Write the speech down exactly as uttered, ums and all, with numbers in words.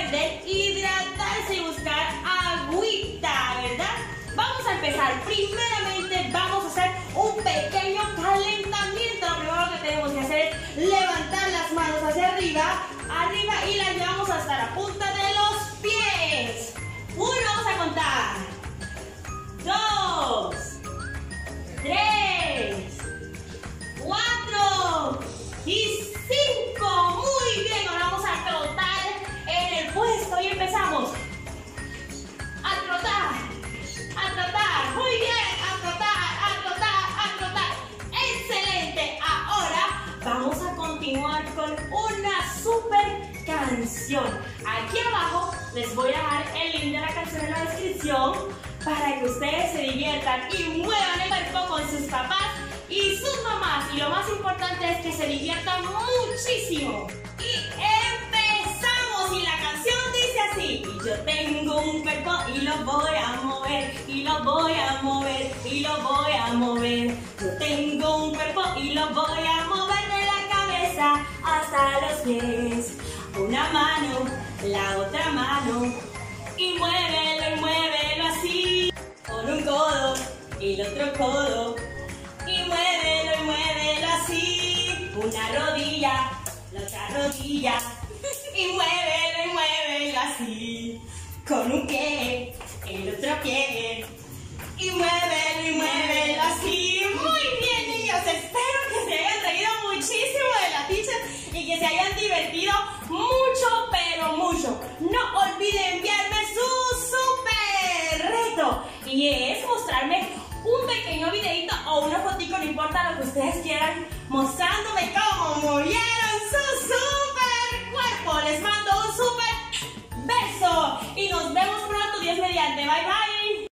de hidratarse y buscar agüita, ¿verdad? Vamos a empezar. Primeramente vamos a hacer un pequeño calentamiento. Lo primero que tenemos que hacer es levantar las manos hacia arriba, arriba y las llevamos hasta la punta de los pies. Uno, vamos a contar. Dos, tres, cuatro y cinco. Muy bien, ahora vamos a trotar en el puesto y empezamos a trotar, a trotar. Muy bien, a trotar, a trotar, a trotar. Excelente. Ahora vamos a continuar con una super canción. Aquí abajo les voy a dejar el link de la canción en la descripción para que ustedes se diviertan y muevan el cuerpo con sus papás y sus mamás. Y lo más importante es que se diviertan muchísimo. Y empezamos. Y la canción dice así: y yo tengo un cuerpo y lo voy a mover, y lo voy a mover, y lo voy a mover. Yo tengo un cuerpo y lo voy a mover de la cabeza hasta los pies. Una mano, la otra mano, y muévelo y muévelo así. Con un codo y el otro codo, y muévelo y muévelo así. Una rodilla, la otra rodilla, y muévelo y muévelo así. Con un pie, el otro pie, y muévelo y muévelo así. Muy bien, niños, espero que se hayan reído muchísimo de la teacher y que se hayan divertido mucho, pero mucho. No olviden enviarme su super reto, y es mostrarme un pequeño videito o una fotito, no importa lo que ustedes quieran, mostrándome cómo muy bien